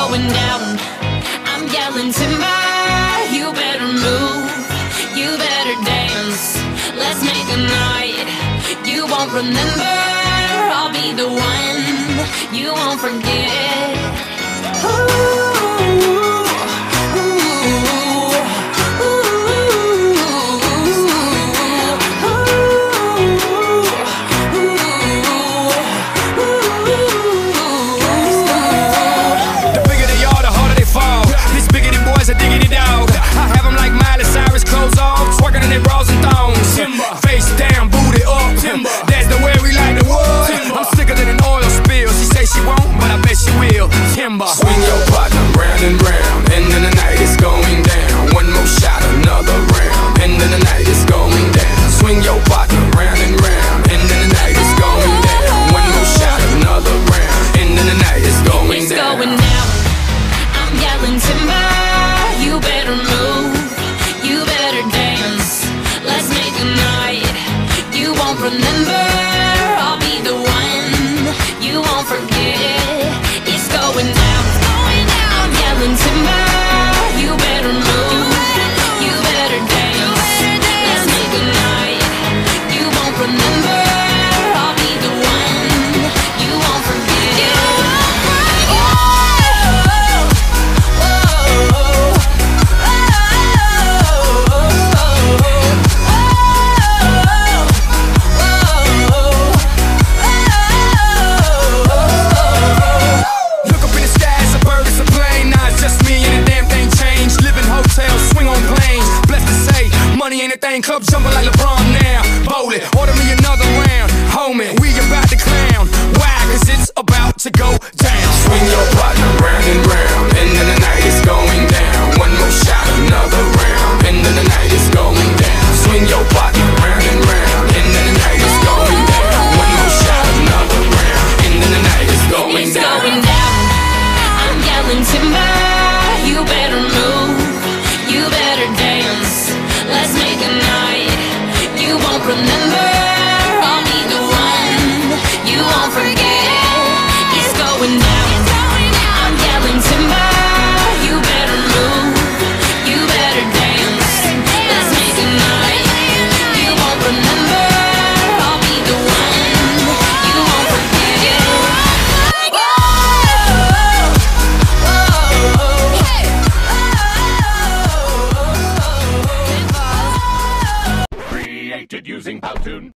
going down. I'm yelling timber, you better move, you better dance. Let's make a night you won't remember. I'll be the one you won't forget. Face down, booty up. Timber. That's the way we like the wood. Timber. I'm sicker than an oil spill. She say she won't, but I bet she will. Timber. Swing your partner round and round, and then the night is going down. One more shot, another round, and then the night is going down. Swing your partner round and round, and then the night is going down. One more shot, another round, and then the night is going down. It's going down. I'm yelling timber, you better move, you better dance. Let's make a night you won't remember. I'll be the one you won't forget. It's going down. I'm yelling timber, you better move, you better dance. Let's make a night you won't remember. I'll be the one you won't forget. Money ain't a thing, club jumping like LeBron now. Bowl it, order me another round. Homie, we about to clown. Why? Cause it's about to go down. Swing your partner round and round, and then the night is going down. One more shot, another round, and then the night is going down. Swing your partner round and round, and then the night is going down. One more shot, another round, and then the night is going down. It's going down. I'm yelling timber, you better move, you better dance. Let's make a night you won't remember. I'll be the one you won't forget. It's going down. I'm yelling timber, you better move, you better dance. Let's make a night you won't remember. I'll be the one you won't forget. Created using Powtoon.